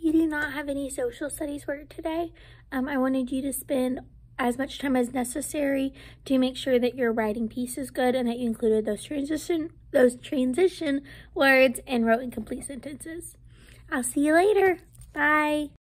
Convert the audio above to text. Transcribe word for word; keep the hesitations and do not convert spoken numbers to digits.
you do not have any social studies work today, um, I wanted you to spend as much time as necessary to make sure that your writing piece is good and that you included those transition those transition words and wrote incomplete sentences. I'll see you later. Bye.